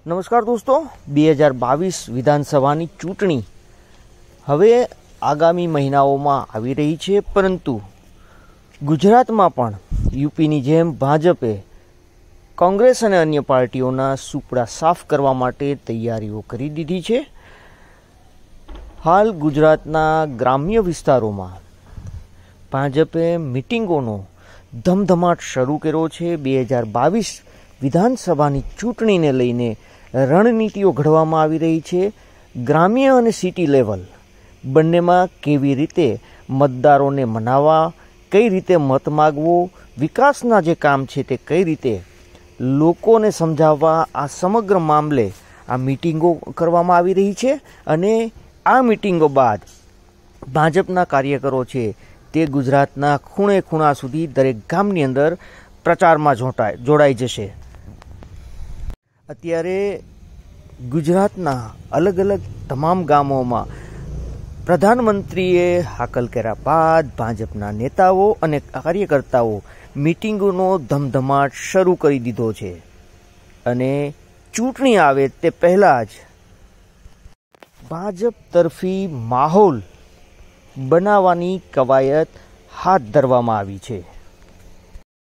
નમસ્કાર દોસ્તો, 2022 વિધાનસભાની ચૂંટણી હવે આગામી મહિનાઓમાં આવી રહી છે, પરંતુ ગુજરાતમાં પણ યુપીની જેમ ભાજપે કોંગ્રેસ અને અન્ય પાર્ટીઓના સુપડા સાફ કરવા માટે તૈયારીઓ કરી દીધી છે. હાલ ગુજરાતના ગ્રામ્ય વિસ્તારોમાં ભાજપે મિટિંગોનો ધમધમાટ શરૂ કર્યો છે. 2022 વિધાનસભાની ચૂંટણીને લઈને રણનીતિઓ ઘડવામાં આવી રહી છે. ગ્રામ્ય અને સિટી લેવલ બંનેમાં કેવી રીતે મતદારોને મનાવવા, કઈ રીતે મત માગવો, વિકાસના જે કામ છે તે કઈ રીતે લોકોને સમજાવવા, આ સમગ્ર મામલે આ મિટિંગો કરવામાં આવી રહી છે. અને આ મિટિંગો બાદ ભાજપના કાર્યકરો છે તે ગુજરાતના ખૂણે ખૂણા સુધી દરેક ગામની અંદર પ્રચારમાં જોડાઈ જશે. અત્યારે ગુજરાતના અલગ અલગ તમામ ગામોમાં પ્રધાનમંત્રીએ હાકલ કર્યા બાદ ભાજપના નેતાઓ અને કાર્યકર્તાઓ મિટિંગોનો ધમધમાટ શરૂ કરી દીધો છે. અને ચૂંટણી આવે તે પહેલાં જ ભાજપ તરફી માહોલ બનાવવાની કવાયત હાથ ધરવામાં આવી છે.